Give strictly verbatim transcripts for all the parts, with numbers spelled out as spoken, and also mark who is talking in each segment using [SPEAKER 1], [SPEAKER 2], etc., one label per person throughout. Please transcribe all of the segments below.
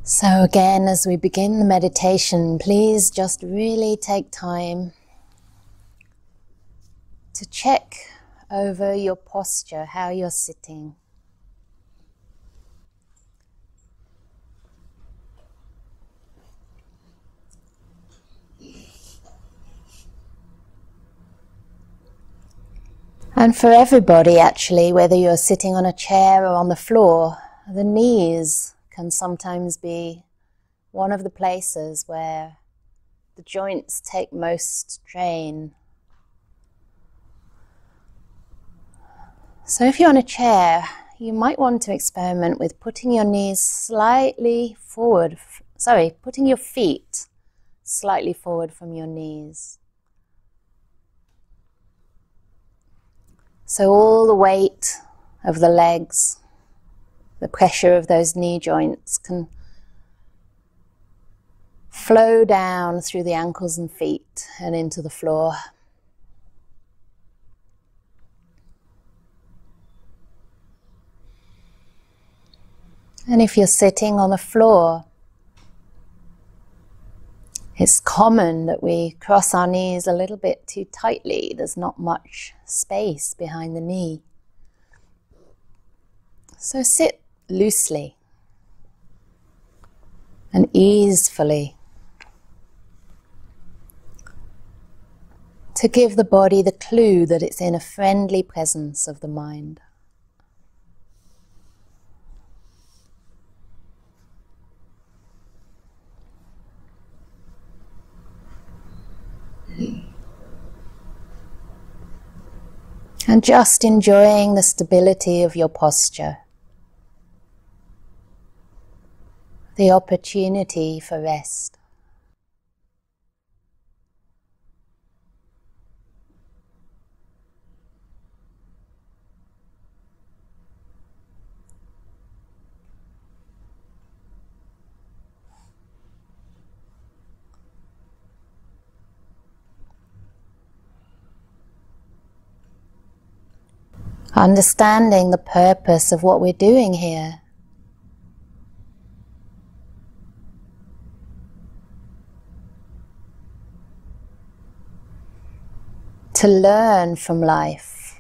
[SPEAKER 1] So again, as we begin the meditation, please just really take time to check over your posture, how you're sitting. And for everybody actually, whether you're sitting on a chair or on the floor, the knees can sometimes be one of the places where the joints take most strain. So if you're on a chair, you might want to experiment with putting your knees slightly forward, sorry, putting your feet slightly forward from your knees. So all the weight of the legs, the pressure of those knee joints can flow down through the ankles and feet and into the floor. And if you're sitting on the floor, it's common that we cross our knees a little bit too tightly. There's not much space behind the knee. So sit loosely and easefully to give the body the clue that it's in a friendly presence of the mind. And just enjoying the stability of your posture, the opportunity for rest. Understanding the purpose of what we're doing here. To learn from life,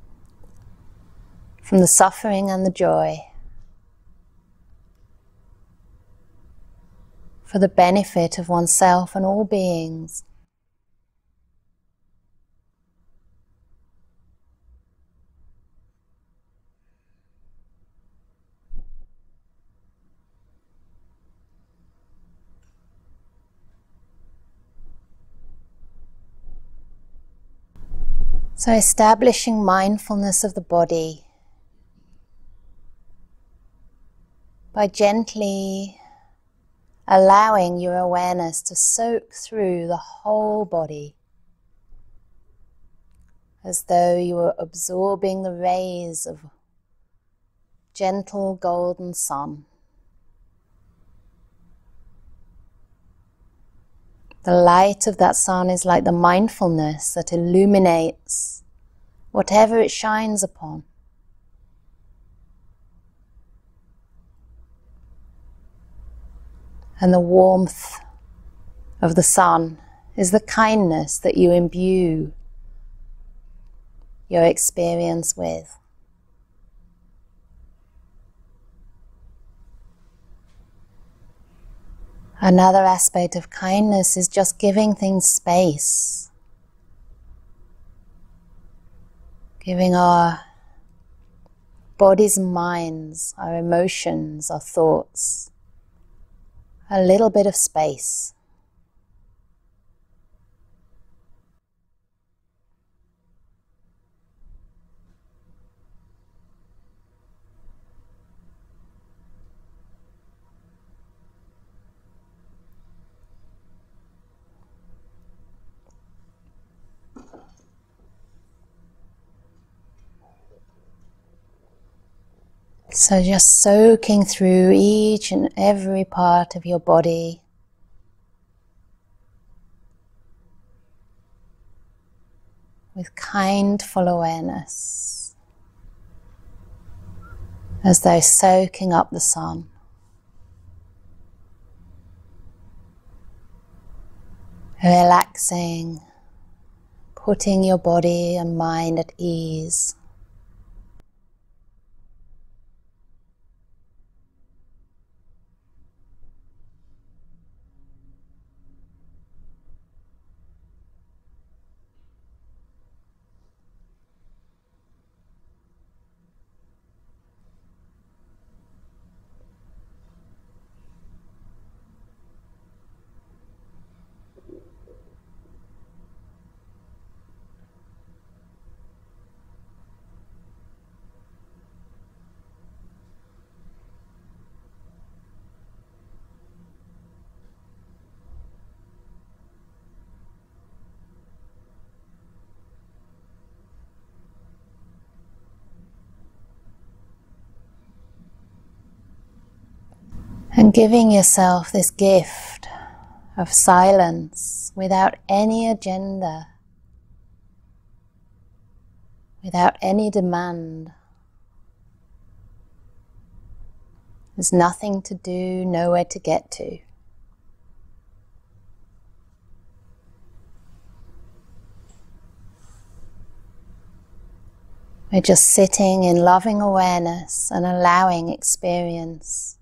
[SPEAKER 1] from the suffering and the joy, for the benefit of oneself and all beings. So establishing mindfulness of the body by gently allowing your awareness to soak through the whole body, as though you were absorbing the rays of gentle golden sun. The light of that sun is like the mindfulness that illuminates whatever it shines upon. And the warmth of the sun is the kindness that you imbue your experience with. Another aspect of kindness is just giving things space, giving our bodies and minds, our emotions, our thoughts, a little bit of space. So just soaking through each and every part of your body, with kindful awareness, as though soaking up the sun. relaxing, putting your body and mind at ease. And giving yourself this gift of silence without any agenda, without any demand. There's nothing to do, nowhere to get to. We're just sitting in loving awareness and allowing experience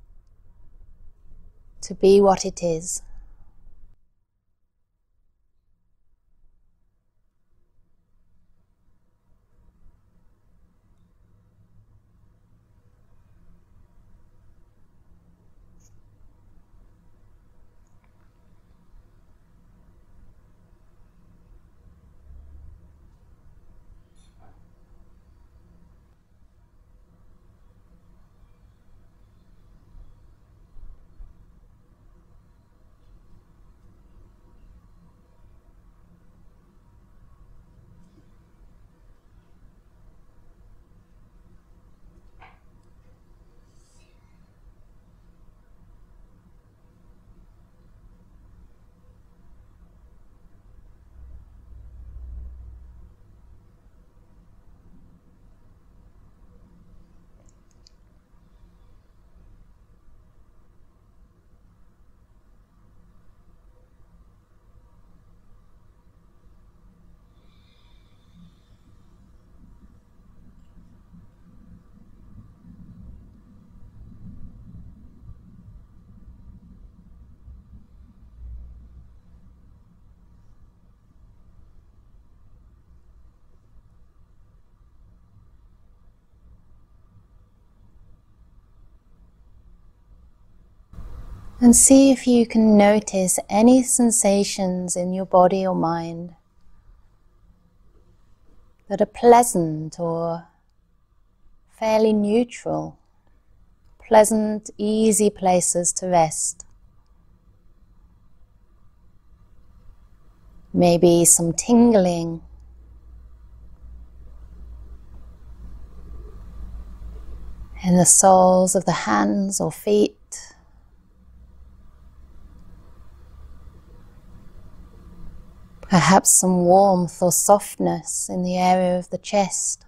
[SPEAKER 1] to be what it is. And see if you can notice any sensations in your body or mind that are pleasant or fairly neutral, pleasant, easy places to rest. Maybe some tingling, in the soles of the hands or feet. Perhaps some warmth or softness in the area of the chest.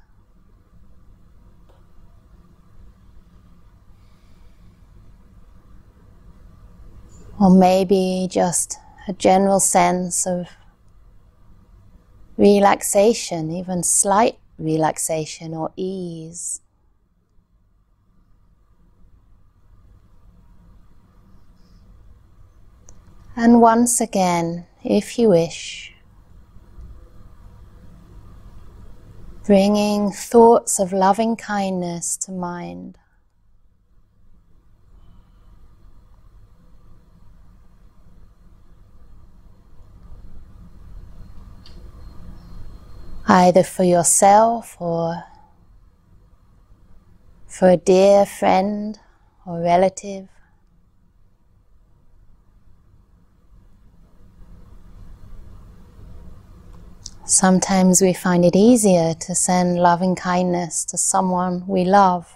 [SPEAKER 1] Or maybe just a general sense of relaxation, even slight relaxation or ease. And once again, if you wish, bringing thoughts of loving kindness to mind. Either for yourself or for a dear friend or relative. Sometimes we find it easier to send loving kindness to someone we love.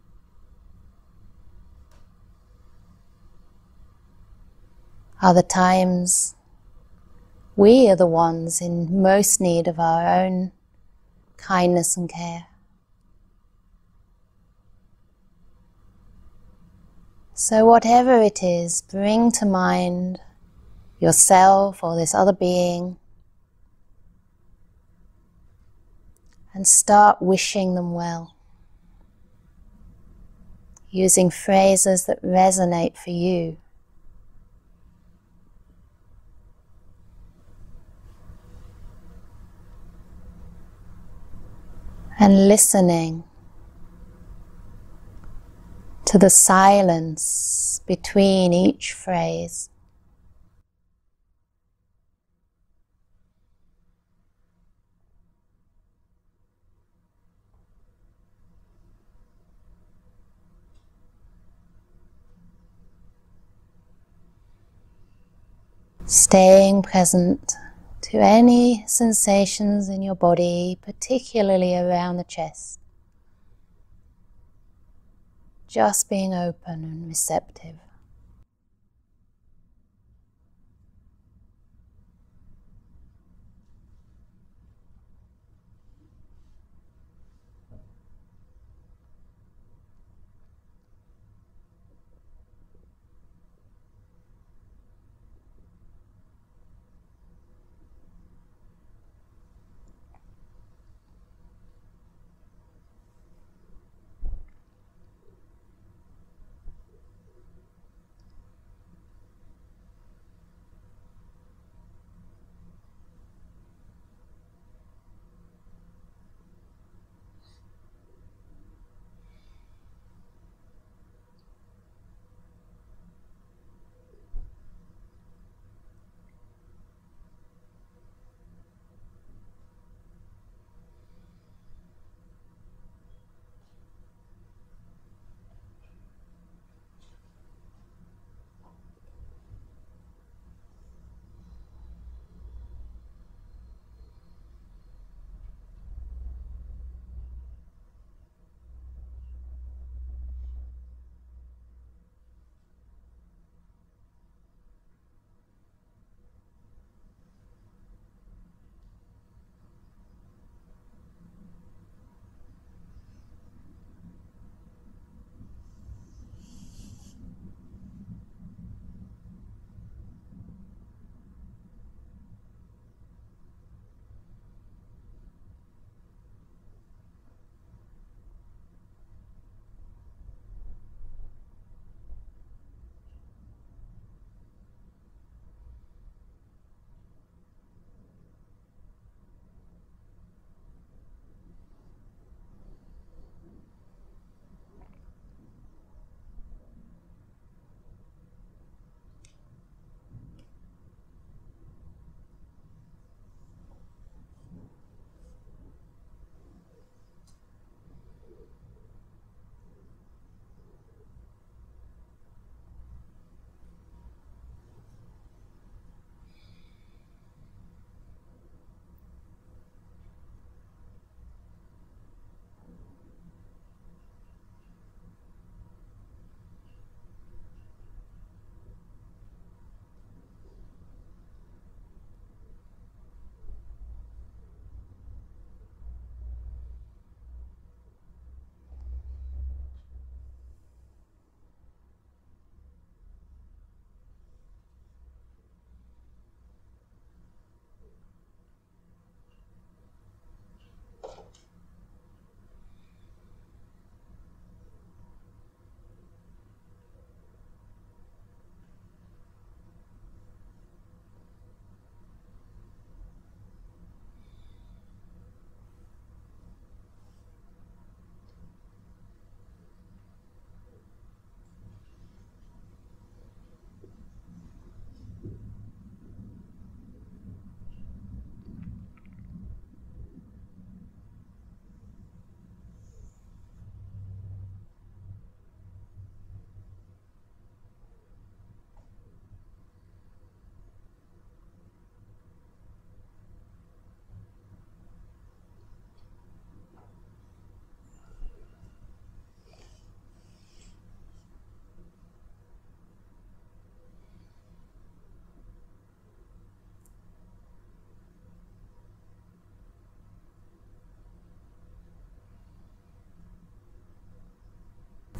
[SPEAKER 1] Other times, we are the ones in most need of our own kindness and care. So whatever it is, bring to mind yourself or this other being, and start wishing them well, using phrases that resonate for you. And listening to the silence between each phrase. Staying present to any sensations in your body, particularly around the chest. Just being open and receptive.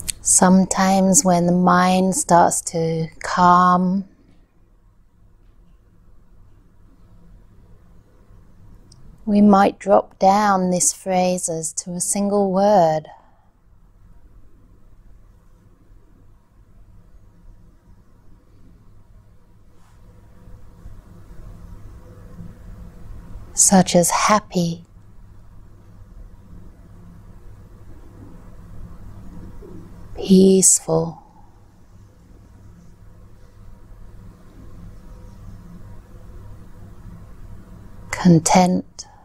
[SPEAKER 1] Sometimes when the mind starts to calm, we might drop down these phrases to a single word. Such as happy, peaceful, content,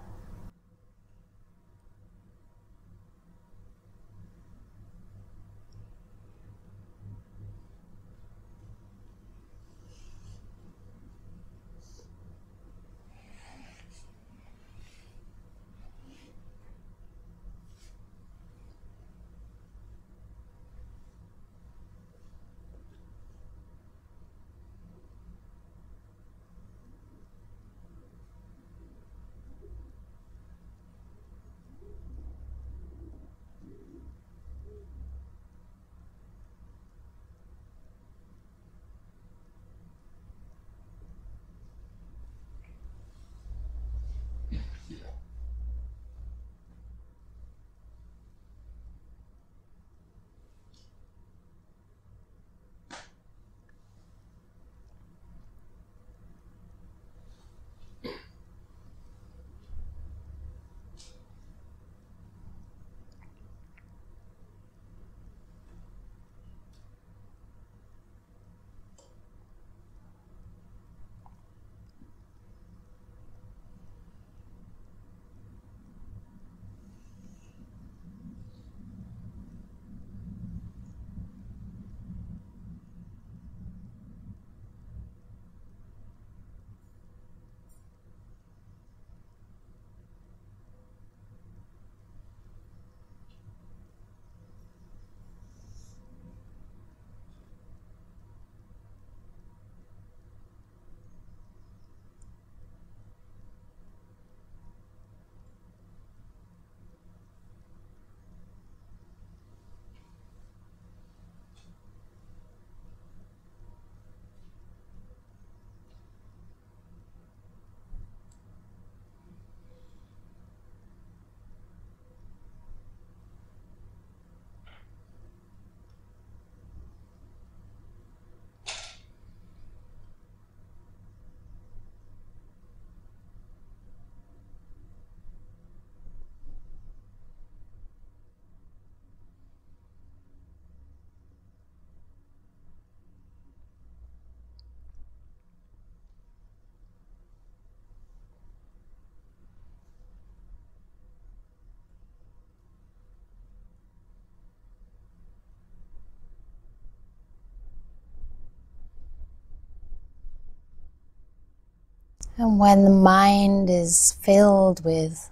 [SPEAKER 1] and when the mind is filled with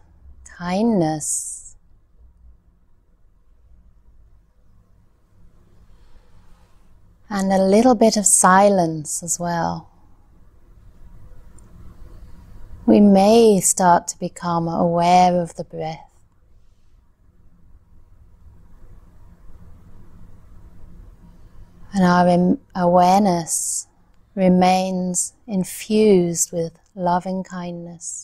[SPEAKER 1] kindness, and a little bit of silence as well, we may start to become aware of the breath. And our awareness remains infused with loving kindness.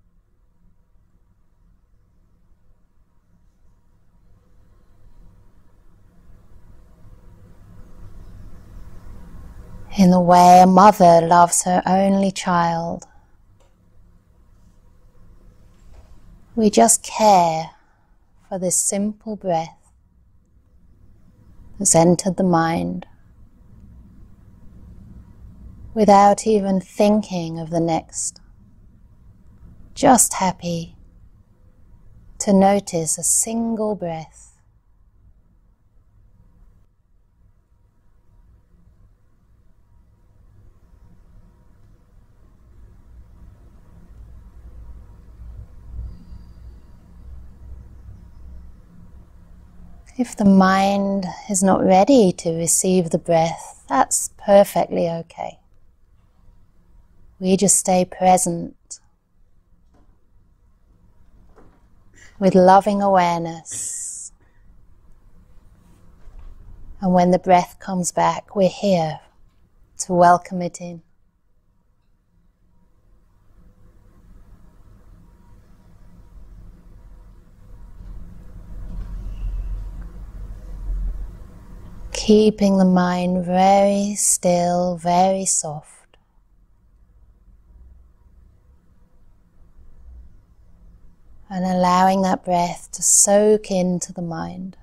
[SPEAKER 1] In the way a mother loves her only child, we just care for this simple breath that's entered the mind, without even thinking of the next. Just happy to notice a single breath. If the mind is not ready to receive the breath, that's perfectly okay. We just stay present with loving awareness. And when the breath comes back, we're here to welcome it in. keeping the mind very still, very soft. And allowing that breath to soak into the mind.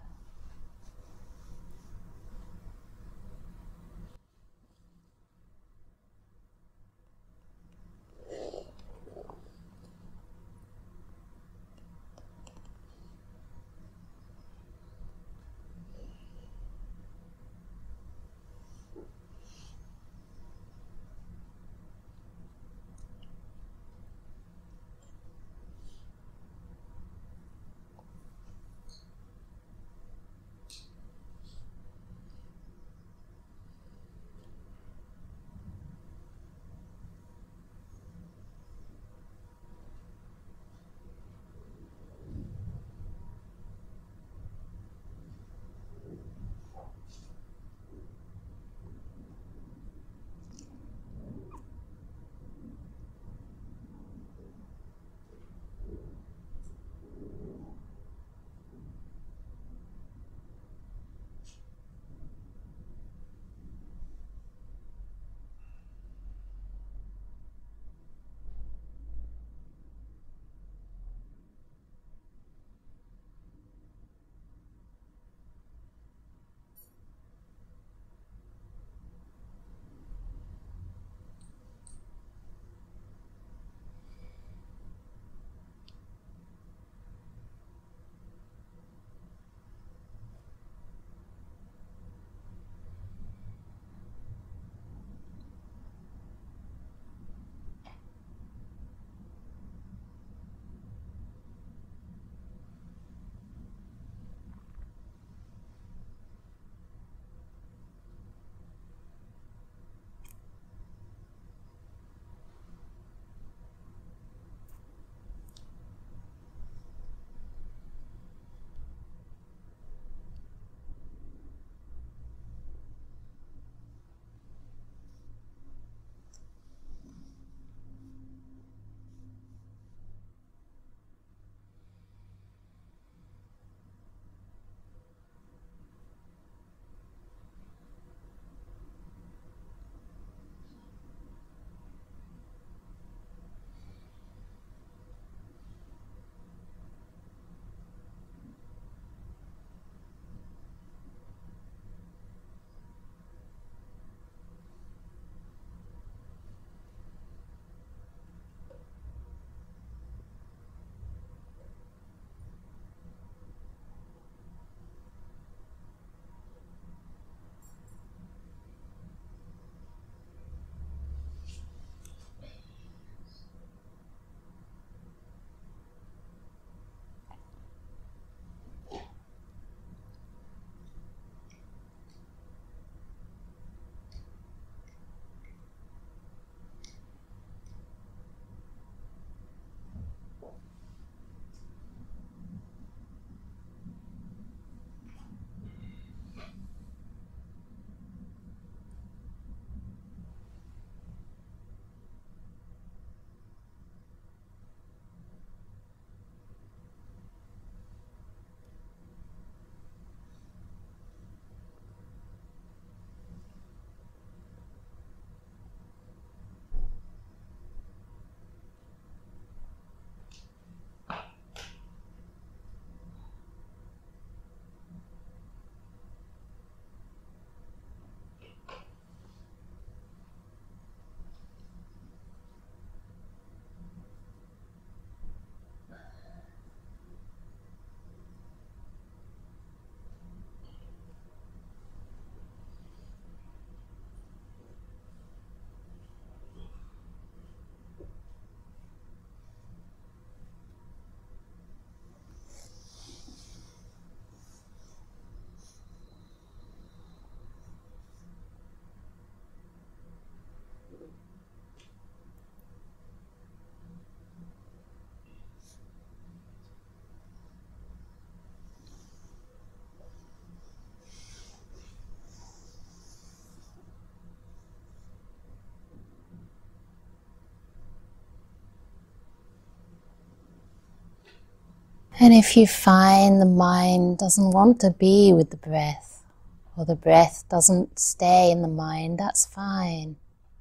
[SPEAKER 1] And if you find the mind doesn't want to be with the breath, or the breath doesn't stay in the mind, that's fine.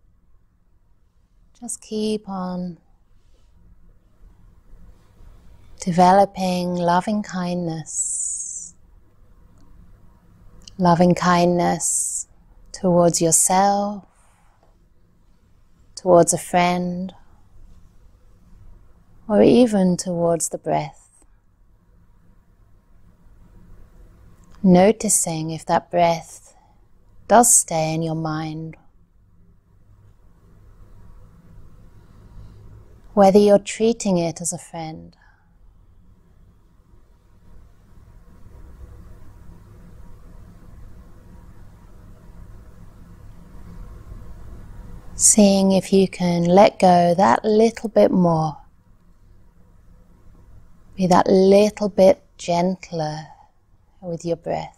[SPEAKER 1] Just keep on developing loving kindness, loving kindness towards yourself, towards a friend, or even towards the breath. Noticing if that breath does stay in your mind, whether you're treating it as a friend. Seeing if you can let go that little bit more. Be that little bit gentler with your breath.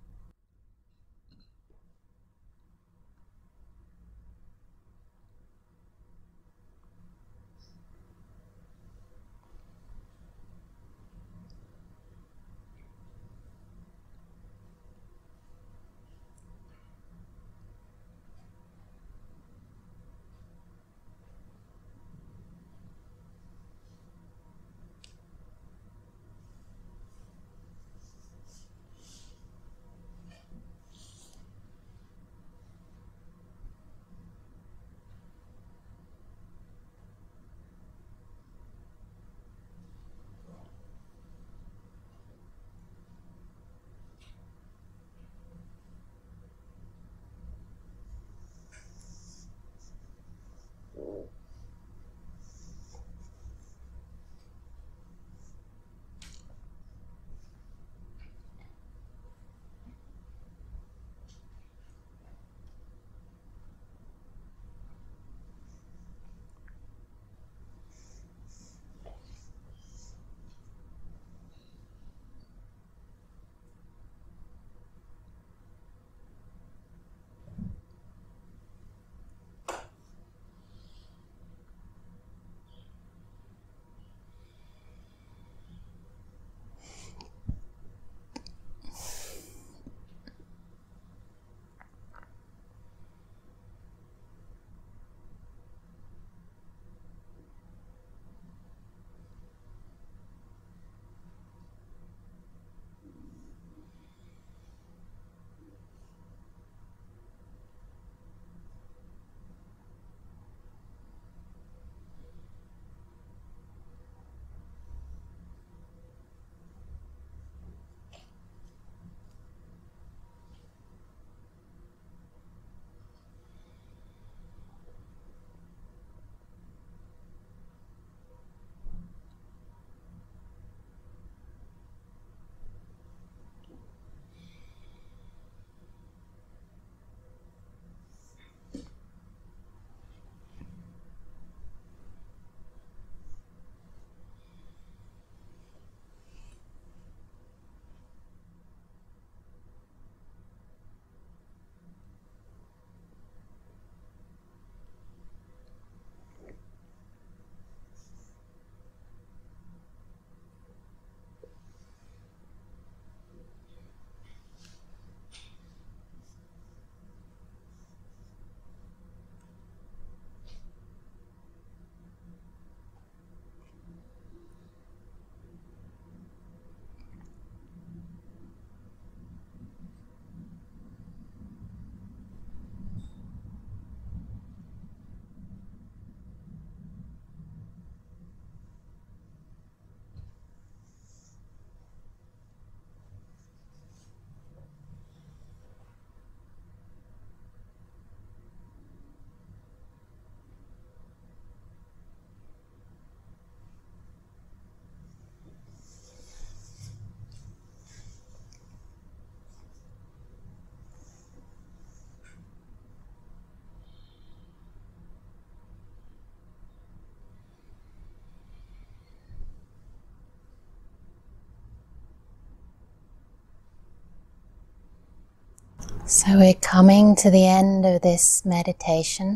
[SPEAKER 1] So we're coming to the end of this meditation.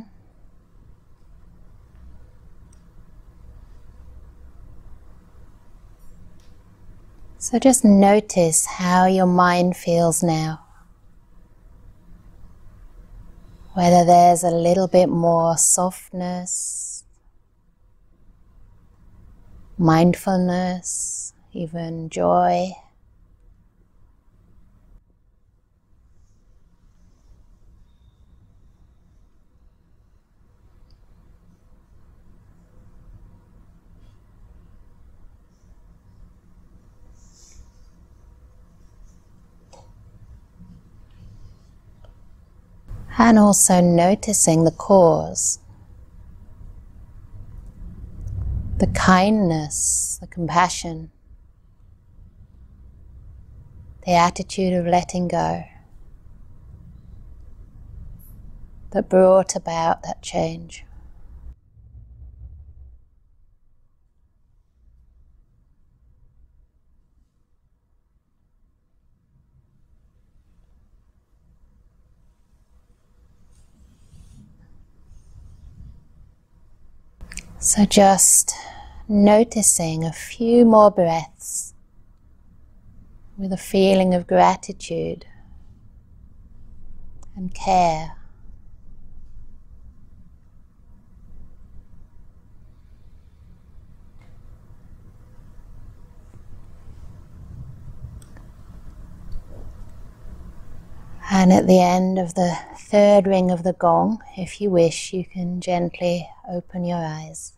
[SPEAKER 1] So just notice how your mind feels now. Whether there's a little bit more softness, mindfulness, even joy. And also noticing the cause, the kindness, the compassion, the attitude of letting go that brought about that change. So just noticing a few more breaths with a feeling of gratitude and care. And at the end of the third ring of the gong, if you wish, you can gently open your eyes.